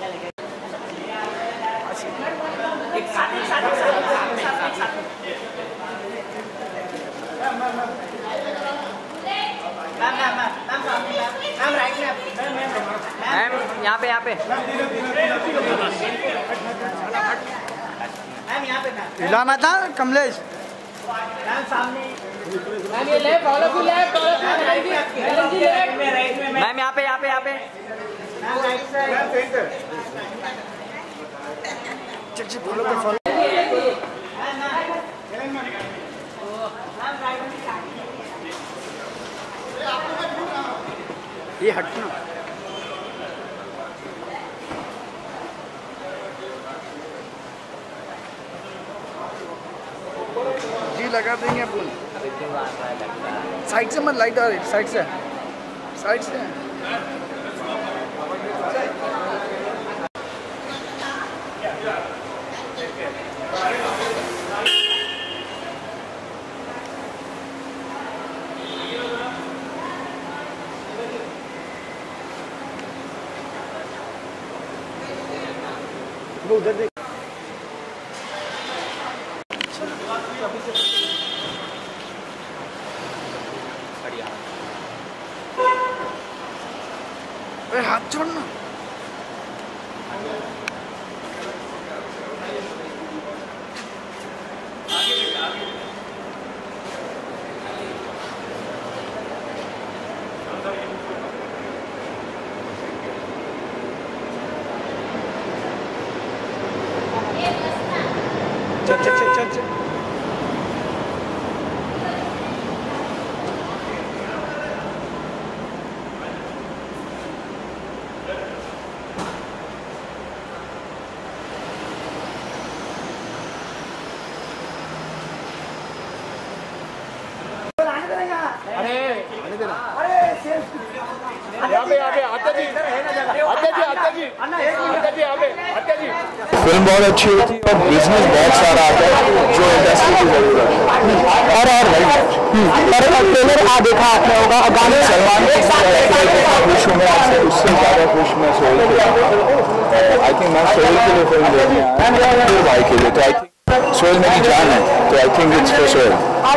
यहाँ पे हिला मत ना कमलेश। मैम ये लेफ्ट मैम यहाँ पे ये हटना। जी लगा देंगे अपन। साइड से मत लाइट आ रही, साइड से वो उधर देख। अरे हाथ छोड़ना। चल। फिल्म बहुत अच्छी होती है और बिजनेस बहुत सारा आता है जो इंडस्ट्री की जरूरत है। और ट्रेलर देखा आपने होगा, गाने सलमान खुश हूँ मैं, उससे ज़्यादा खुश मैं सोल के लिए। आई थिंक मैं सोल के लिए फिल्म देखने आया फिर भाई के लिए, तो आई थिंक सोल मेरी जान है, तो I think it's for soul.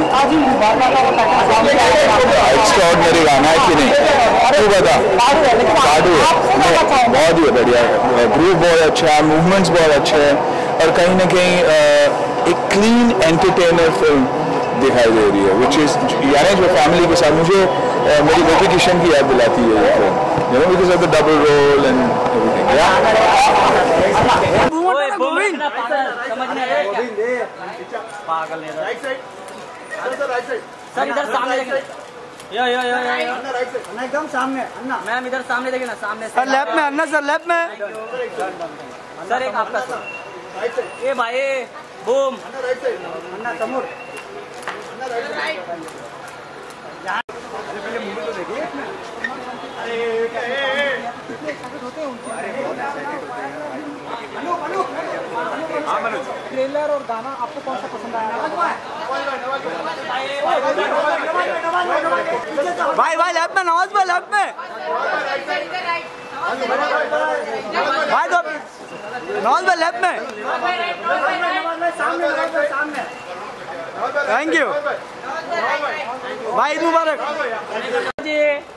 Extraordinary गाना है कि नहीं, तू बता। काडू है, बहुत ही बढ़िया है, ग्रूव बहुत अच्छा है, मूवमेंट्स बहुत अच्छे हैं और कहीं ना कहीं एक क्लीन एंटरटेनर फिल्म दिखाई दे रही है, विच इज यानी जो फैमिली के साथ मुझे मेरी बेटी किशन की याद दिलाती है ये फिल्म, you know, because of the double role and everything. Sir इधर सामने देखिए, यो एकदम सामने अन्ना। मैम इधर सामने देखिए ना, सामने सर लेफ्ट में अन्ना, सर लेफ्ट में सर एक आपका सर ये भाई बूम अन्ना तमुर पहले मूवी तो देखिए। ट्रेलर और गाना आपको कौन सा पसंद आया? भाई लेफ्ट में, नवाज भाई लेफ्ट में भाई, तो नवाज भाई लेफ्ट में। थैंक यू भाई, ईद मुबारक जी।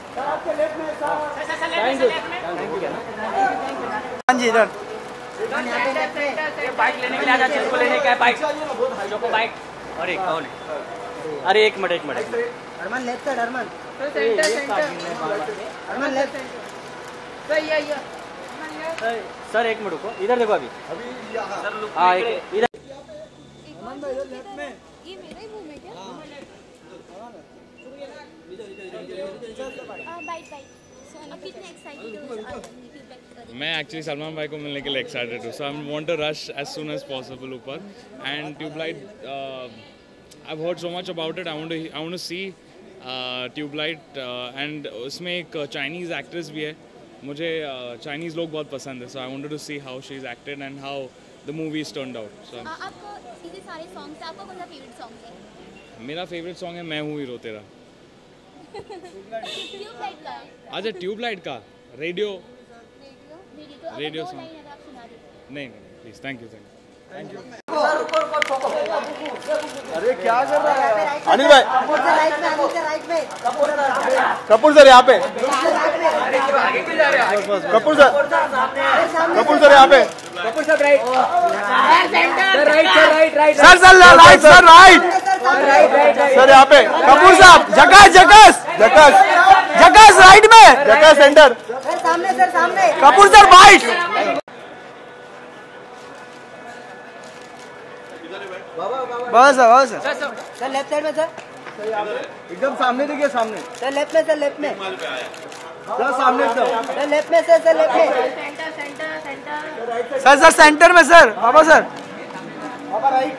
हाँ जी इधर बाइक लेने के लिए आजा, जिसको लेने का है बाइक, जो बाइक। अरे कौन है? अरे एक minute Armaan left side, Armaan left sir एक मिनट रुको, इधर देखो अभी हाँ इधर लेफ्ट में। ये मेरा ही मुंह में क्या? मैं एक्चुअली सलमान भाई को मिलने के लिए एक्साइटेड हूँ, so I want to rush as soon as possible ऊपर। And Tubelight, I have heard so much about it, I want to see Tubelight. And उसमें एक चाइनीज़ एक्ट्रेस भी है, मुझे चाइनीज़ लोग बहुत पसंद है, so I wanted to see how she is acted and how the movie is turned out. So आपको इतने सारे सॉन्ग्स हैं, आपका कौन सा फेवरेट सॉन्ग है? मेरा फेवरेट सॉन्ग है मैं हूँ हीरो तेरा। ट्यूबलाइट का? अच्छा ट्यूबलाइट का रेडियो तो रेडियो दो सॉन्ग लाइन अगर आप सुना दें। नहीं प्लीज थैंक यू अरे क्या कर रहा है अनिल भाई? कपूर सर यहाँ पे, कपूर सर यहाँ पे, सर राइट सर यहाँ पे, कपूर साहब जगह राइट में, जगह सेंटर, सामने कपूर सर वाइट। बस सर लेफ्ट साइड में सर, एकदम सामने देखिए, सामने सर लेफ्ट में, सर लेफ्ट में, सर सामने एकदम, सर लेफ्ट में, सर लेफ्ट में, सर सेंटर में sir, Baba sir, Baba right.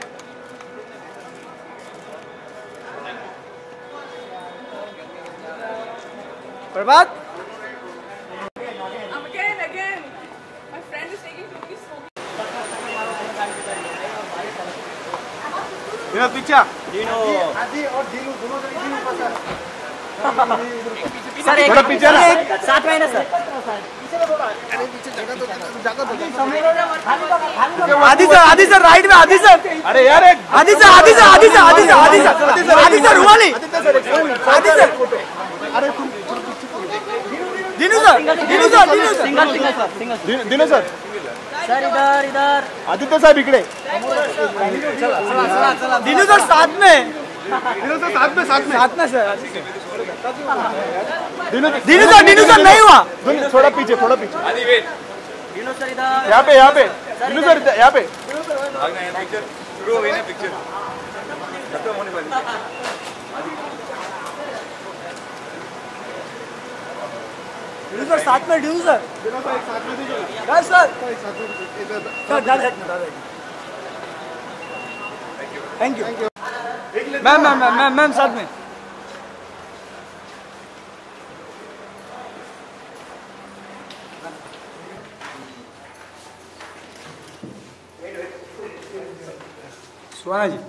Prabhat Again, my friend is taking to me smoking. पीछे आदि और दीनू दोनों सर एक थोड़ा पीछे ना, साथ में है ना सर, आदि सर राइट में, आदि सर, अरे यार आदि सर हुआ नहीं, आदि सर, अरे दिनू सर सर इधर आदित्य साहब इकडे, दिनू सर साथ में सर, दिनू सर नहीं हुआ, थोड़ा पीछे दिनू सर इधर, यहाँ पे दिनू सर यहाँ पे, दिनू सर साथ में, Dinu sir thank you ma'am साथ में। Suhana ji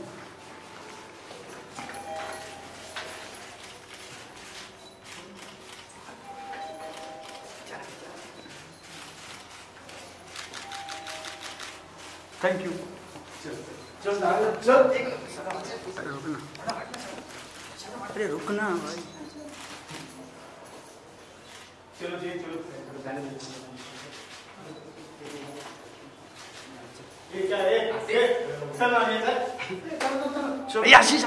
thank you. अरे रुकना भाई, आशीष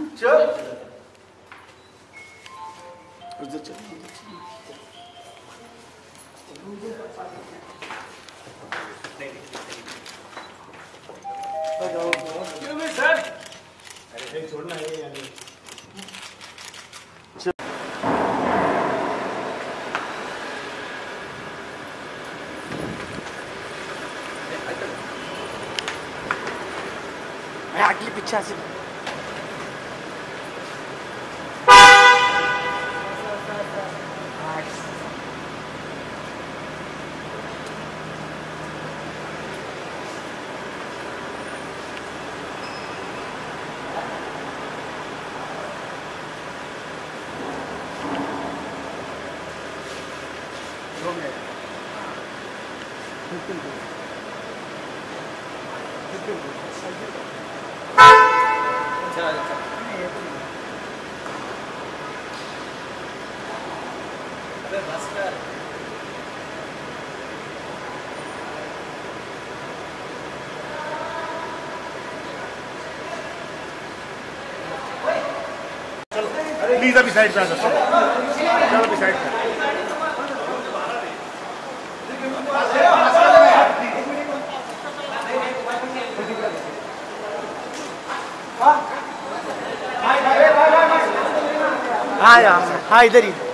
छोड़ना है आगे पीछे से प्लीज अभी साइड पे आ सकते, चलो अभी साइड पे। हाँ यार, हाँ इधर ही।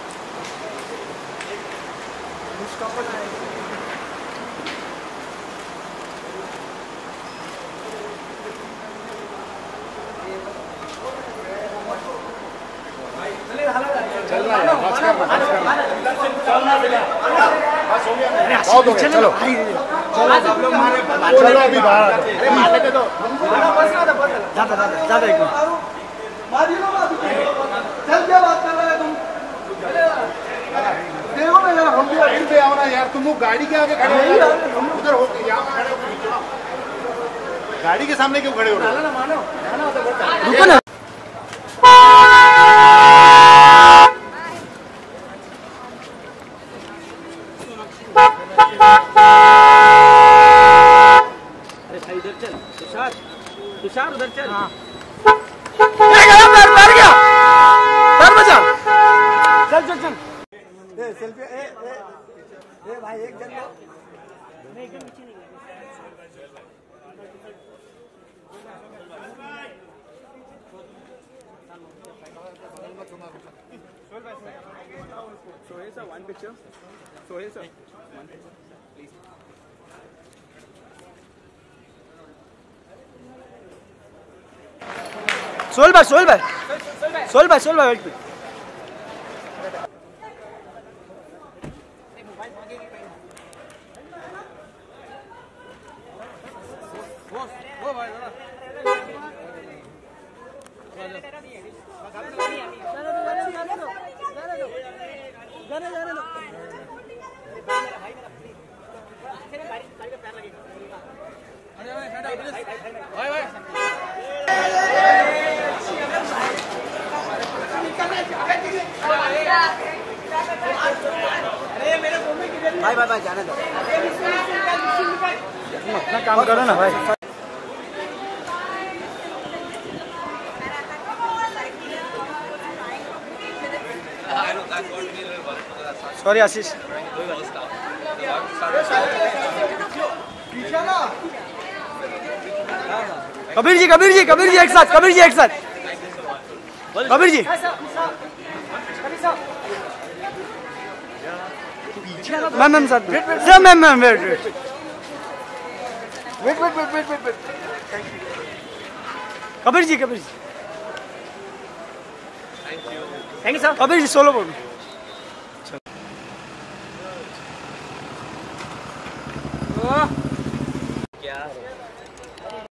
चलो चलो अभी बाहर ज्यादा एक चल क्या बात कर रहे हैं तुम? देखो ना यार, हम भी फिर पे आओ ना यार। यार तुम लोग गाड़ी के आगे खड़े हो, उधर हो, यहाँ खड़े हो, गाड़ी के सामने क्यों खड़े हो? रुको ना। इधर चल तुषार, तुषार उधर चल। हाँ चल चल चल। सेल्फी भाई एक जन मैं एकदम नीचे नहीं Sohail sir, one picture. Sohail sir, one picture, please. Sohail bhai, wait please. वो भाई भाई जाने दो, अपना काम करो ना भाई। सॉरी आशीष। कबीर जी एक साथ, कबीर जी मैम साथ ma'am wait Kabir ji thank you sir. Kabir ji solo बोल। क्या